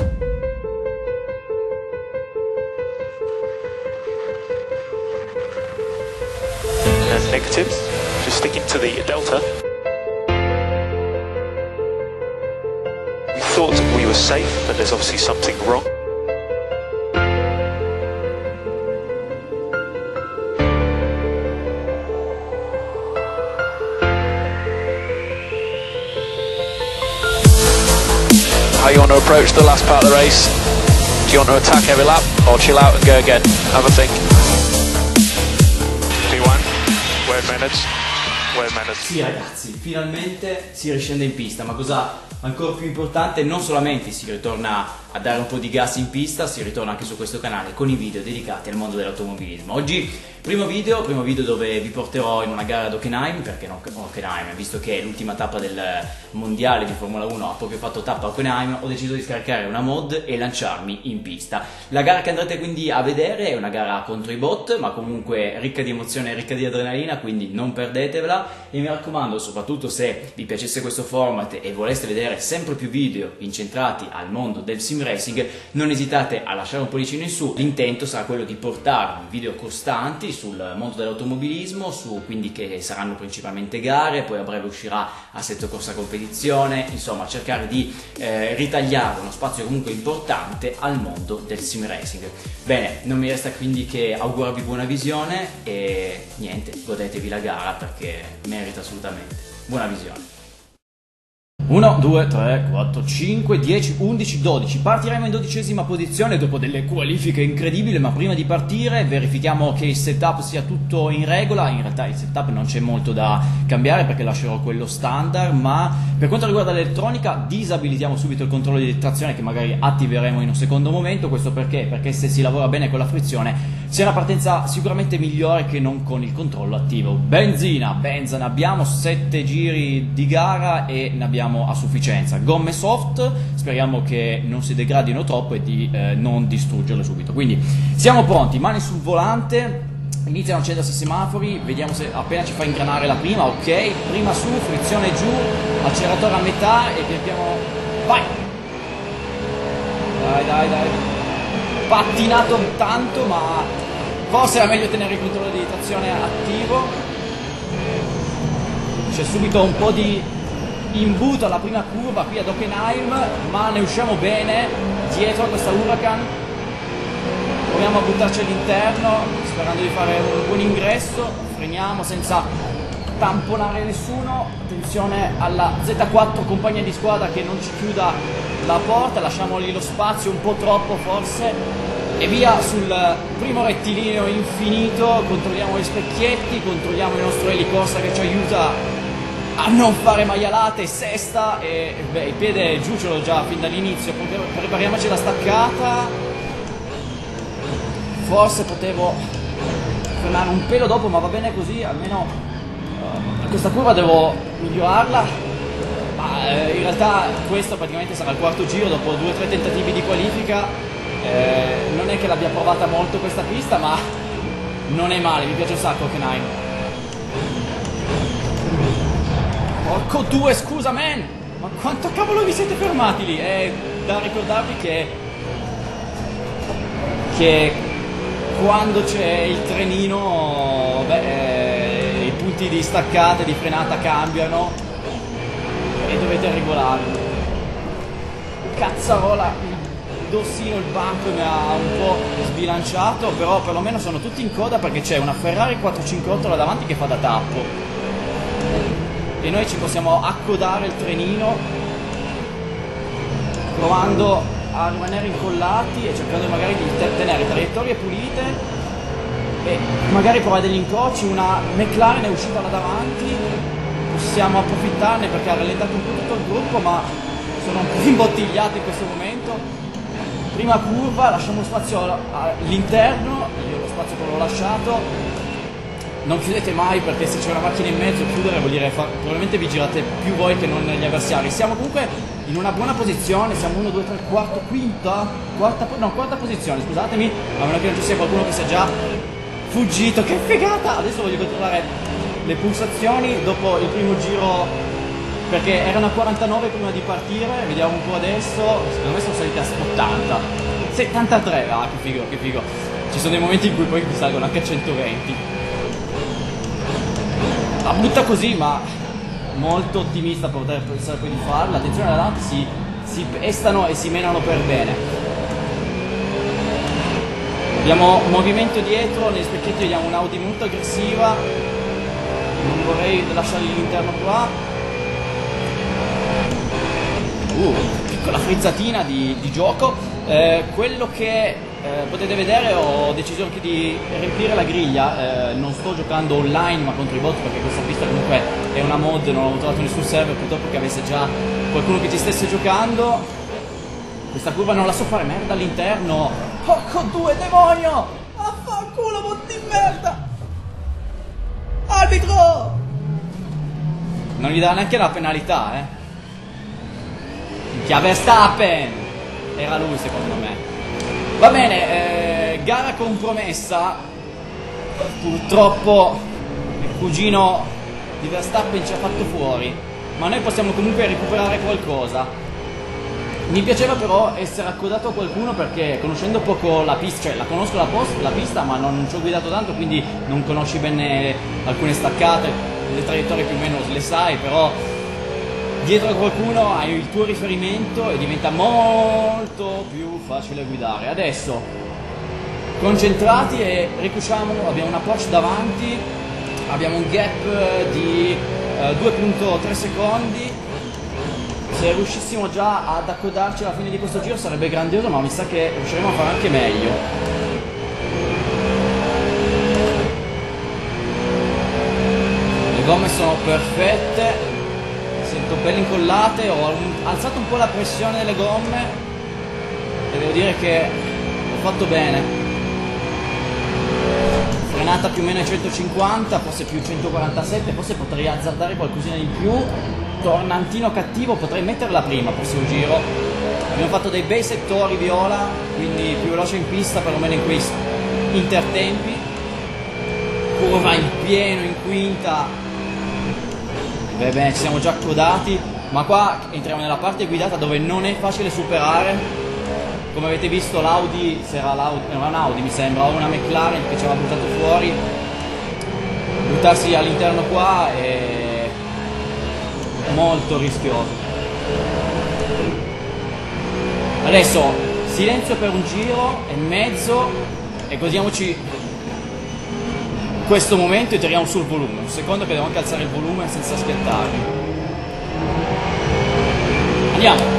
And negatives, just sticking to the delta. We thought we were safe, but there's obviously something wrong. How you want to approach the last part of the race? Do you want to attack every lap or chill out and go again? Have a think. P1, wear minutes, wear minutes. Sì ragazzi, finalmente si riscende in pista, ma cosa ancora più importante, non solamente si ritorna a dare un po' di gas in pista, si ritorna anche su questo canale con i video dedicati al mondo dell'automobilismo. Oggi primo video dove vi porterò in una gara ad Hockenheim, perché no Hockenheim, visto che è l'ultima tappa del mondiale di Formula 1, ha proprio fatto tappa a Hockenheim, ho deciso di scaricare una mod e lanciarmi in pista. La gara che andrete quindi a vedere è una gara contro i bot, ma comunque ricca di emozione e ricca di adrenalina, quindi non perdetevela e mi raccomando, soprattutto se vi piacesse questo format e voleste vedere sempre più video incentrati al mondo del sim racing, non esitate a lasciare un pollicino in su. L'intento sarà quello di portarvi video costanti sul mondo dell'automobilismo, quindi che saranno principalmente gare, poi a breve uscirà Assetto Corsa Competizione, insomma cercare di ritagliare uno spazio comunque importante al mondo del sim racing. Bene, non mi resta quindi che augurarvi buona visione e niente, godetevi la gara perché merita assolutamente. Buona visione. 1, 2, 3, 4, 5, 10, 11, 12. Partiremo in 12ª posizione dopo delle qualifiche incredibili, ma prima di partire verifichiamo che il setup sia tutto in regola. In realtà il setup non c'è molto da cambiare perché lascerò quello standard, ma per quanto riguarda l'elettronica disabilitiamo subito il controllo di trazione che magari attiveremo in un secondo momento. Questo perché? Perché se si lavora bene con la frizione c'è una partenza sicuramente migliore che non con il controllo attivo. Benzina, ne abbiamo 7 giri di gara e ne abbiamo a sufficienza. Gomme soft, speriamo che non si degradino troppo e di non distruggerle subito. Quindi siamo pronti, mani sul volante, iniziano a accendersi i semafori, vediamo se appena ci fa ingranare la prima, ok, prima su, frizione giù, acceleratore a metà e pian piano, vai! Dai, pattinato tanto, ma forse era meglio tenere il controllo di trazione attivo. C'è subito un po' di imbuto alla prima curva qui ad Hockenheim, ma ne usciamo bene dietro a questa Huracan. Proviamo a buttarci all'interno sperando di fare un buon ingresso, freniamo senza tamponare nessuno, attenzione alla Z4 compagna di squadra che non ci chiuda la porta, lasciamogli lo spazio un po' troppo forse e via sul primo rettilineo infinito. Controlliamo gli specchietti, controlliamo il nostro elicorsa che ci aiuta a non fare maialate, sesta e beh, il piede giù ce l'ho già fin dall'inizio. Prepariamoci la staccata, forse potevo frenare un pelo dopo ma va bene così, almeno questa curva devo migliorarla, ma in realtà questo praticamente sarà il quarto giro dopo 2 o 3 tentativi di qualifica. Non è che l'abbia provata molto questa pista, ma non è male, mi piace un sacco Hockenheim. Porco due, scusa man, ma quanto cavolo vi siete fermati lì? È da ricordarvi che quando c'è il trenino, i punti di staccata e di frenata cambiano e dovete regolare. Cazzarola, il dossino, il banco mi ha un po' sbilanciato, però perlomeno sono tutti in coda perché c'è una Ferrari 458 là davanti che fa da tappo e noi ci possiamo accodare il trenino provando a rimanere incollati e cercando magari di tenere traiettorie pulite e magari provare degli incroci. Una McLaren è uscita là davanti, possiamo approfittarne perché ha rallentato un po' tutto il gruppo, ma sono un po' imbottigliato in questo momento. Prima curva, lasciamo spazio all'interno, io lo spazio che l'ho lasciato. Non chiudete mai perché se c'è una macchina in mezzo chiudere vuol dire probabilmente vi girate più voi che non gli avversari. Siamo comunque in una buona posizione, siamo 1, 2, 3, quarta posizione, scusatemi, a meno che non ci sia qualcuno che sia già fuggito, che figata! Adesso voglio controllare le pulsazioni dopo il primo giro perché erano a 49 prima di partire, vediamo un po' adesso, secondo me sono saliti a 80, 73, ah che figo, che figo. Ci sono dei momenti in cui poi salgono anche a 120. La butta così, ma molto ottimista per poter pensare poi di farla. Attenzione, davanti si pestano e si menano per bene. Abbiamo movimento dietro, negli specchietti vediamo un'Audi molto aggressiva, non vorrei lasciargli l'interno qua. Piccola frizzatina di gioco. Quello che potete vedere, ho deciso anche di riempire la griglia, non sto giocando online ma contro i bot, perché questa pista comunque è una mod, non ho trovato nessun server purtroppo che avesse già qualcuno che ci stesse giocando. Questa curva non la so fare, merda all'interno, porco due, demonio, affanculo, bot di merda, arbitro, non gli dà neanche la penalità, Minchia, Verstappen! Era lui secondo me. Va bene, gara compromessa. Purtroppo il cugino di Verstappen ci ha fatto fuori, ma noi possiamo comunque recuperare qualcosa. Mi piaceva però essere accodato a qualcuno, perché conoscendo poco la pista, cioè la conosco la pista ma non ci ho guidato tanto, quindi non conosci bene alcune staccate, le traiettorie più o meno le sai, però dietro a qualcuno hai il tuo riferimento e diventa molto più facile guidare. Adesso concentrati e ricuciamo, abbiamo una Porsche davanti, abbiamo un gap di 2.3 secondi. Se riuscissimo già ad accodarci alla fine di questo giro sarebbe grandioso, ma mi sa che riusciremo a fare anche meglio. Le gomme sono perfette, sento belle incollate, ho alzato un po' la pressione delle gomme e devo dire che ho fatto bene. Frenata più o meno ai 150, forse più 147, forse potrei azzardare qualcosina di più. Tornantino cattivo, potrei metterla prima, prossimo giro. Abbiamo fatto dei bei settori viola, quindi più veloce in pista, perlomeno in quei intertempi. Curva in pieno, in quinta. Bene, ci siamo già accodati, ma qua entriamo nella parte guidata dove non è facile superare. Come avete visto l'Audi, se era un'Audi mi sembra, o una McLaren che ci aveva buttato fuori. Buttarsi all'interno qua è molto rischioso. Adesso silenzio per un giro e mezzo e godiamoci questo momento e tiriamo sul volume. Un secondo che devo anche alzare il volume senza schiattarmi. Andiamo.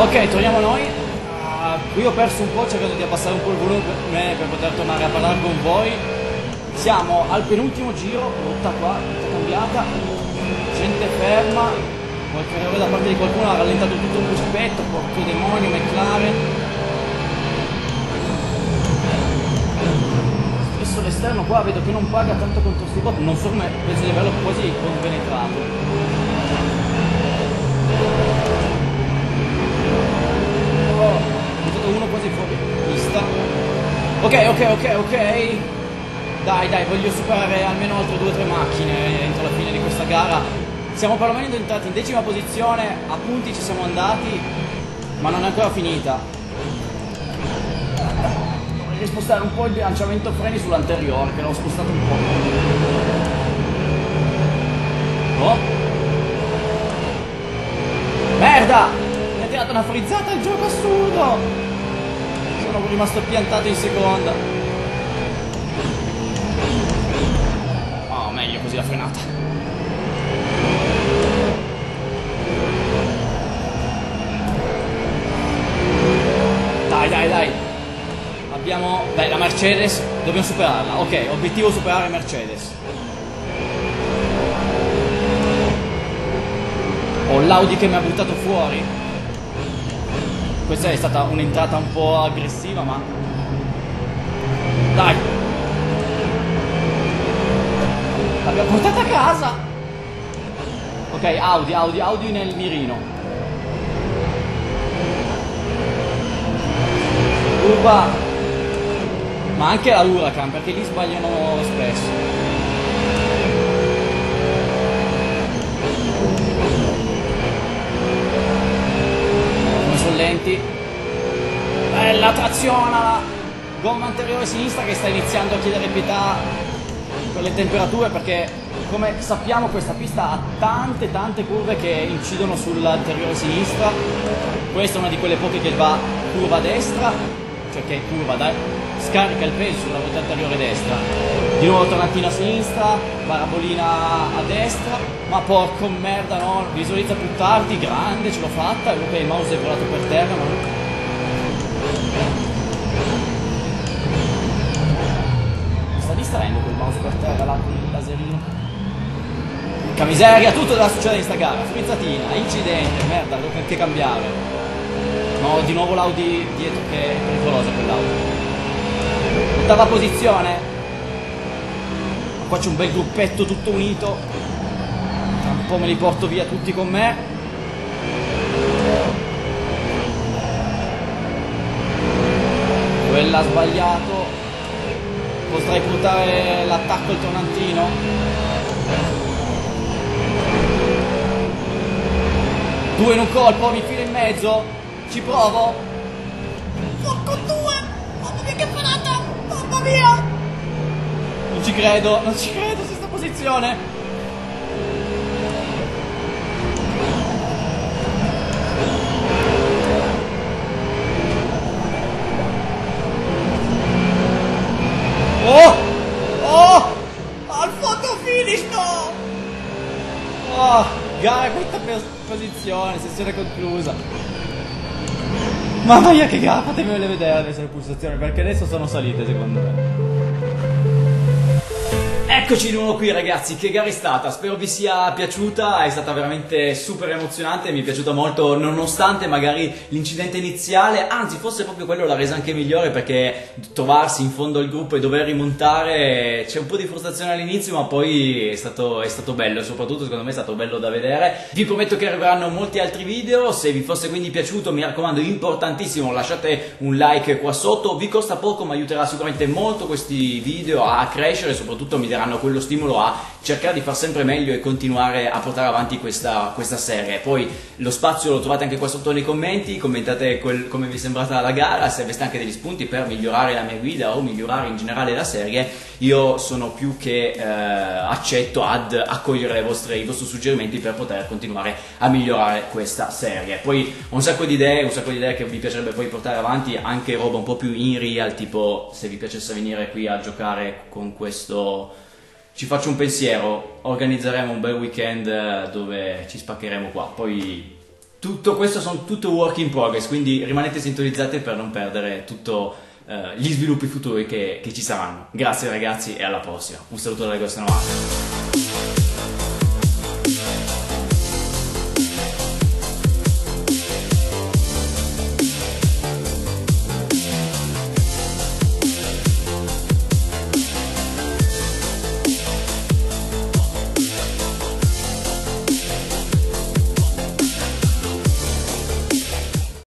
Ok, torniamo noi. Qui ho perso un po', cercando di abbassare un po' il volume per poter tornare a parlare con voi. Siamo al penultimo giro, rotta qua, tutta cambiata, gente ferma, qualche errore da parte di qualcuno ha rallentato tutto un gruppetto, porco demonio, McLaren. Spesso l'esterno qua vedo che non paga tanto contro sti bot, non so come, penso di averlo quasi compenetrato. Uno quasi fuori pista. Ok. Dai, voglio superare almeno altre 2 o 3 macchine entro la fine di questa gara. Siamo perlomeno entrati in 10ª posizione, a punti ci siamo andati, ma non è ancora finita. Dovrei spostare un po' il bilanciamento freni sull'anteriore, che l'ho spostato un po'. Oh! Merda! Mi ha tirato una frizzata il gioco assurdo! Sono rimasto piantato in seconda. Oh, meglio così la frenata. Dai. Abbiamo... Beh, la Mercedes, dobbiamo superarla. Ok, obiettivo superare Mercedes. Ho l'Audi che mi ha buttato fuori. Questa è stata un'entrata un po' aggressiva, ma... Dai! L'abbiamo portata a casa! Ok, Audi nel mirino. Curva! Ma anche la Huracan, perché lì sbagliano spesso. Lenti, bella trazione alla gomma anteriore sinistra che sta iniziando a chiedere pietà per le temperature, perché come sappiamo questa pista ha tante curve che incidono sull'anteriore sinistra. Questa è una di quelle poche che va curva a destra, cioè che curva, dai, scarica il peso sulla ruota anteriore destra, di nuovo tornantina a sinistra, parabolina a destra, ma porco merda, no, visualizza più tardi, grande, ce l'ho fatta, ok, il mouse è volato per terra, ma... Mi sta distraendo quel mouse per terra là con il laserino. Porca miseria, tutto deve succedere in sta gara, frizzatina, incidente, merda, devo anche cambiare. No, di nuovo l'Audi dietro, che è pericolosa quell'Audi. 8ª posizione. Qua c'è un bel gruppetto tutto unito. Tra un po' me li porto via tutti con me. Quella ha sbagliato. Potrei puntare l'attacco al tornantino. Due in un colpo, mi filo in mezzo. Ci provo. Porco due. Mamma mia che parata. Mamma mia. Non ci credo su sta posizione. Oh! Al photo finish, no! Oh, gara quinta posizione, sessione conclusa. Mamma mia che gara, fatemele vedere adesso le pulsazioni, perché adesso sono salite secondo me. Eccoci di nuovo qui ragazzi, che gara è stata? Spero vi sia piaciuta, è stata veramente super emozionante, mi è piaciuta molto nonostante magari l'incidente iniziale, anzi forse proprio quello l'ha resa anche migliore, perché trovarsi in fondo al gruppo e dover rimontare, c'è un po' di frustrazione all'inizio, ma poi è stato bello, e soprattutto secondo me è stato bello da vedere. Vi prometto che arriveranno molti altri video, se vi fosse quindi piaciuto mi raccomando, importantissimo, lasciate un like qua sotto, vi costa poco ma aiuterà sicuramente molto questi video a crescere e soprattutto mi daranno quello stimolo a cercare di far sempre meglio e continuare a portare avanti questa serie. Poi lo spazio lo trovate anche qua sotto nei commenti, commentate come vi è sembrata la gara, se aveste anche degli spunti per migliorare la mia guida o migliorare in generale la serie, io sono più che accetto ad accogliere i vostri suggerimenti per poter continuare a migliorare questa serie. Poi ho un sacco di idee che vi piacerebbe poi portare avanti, anche roba un po' più in real, tipo se vi piacesse venire qui a giocare con questo... Ci faccio un pensiero, organizzeremo un bel weekend dove ci spaccheremo qua, poi tutto questo sono tutto work in progress, quindi rimanete sintonizzati per non perdere tutto gli sviluppi futuri che ci saranno. Grazie ragazzi e alla prossima. Un saluto dall'Agostino Marco.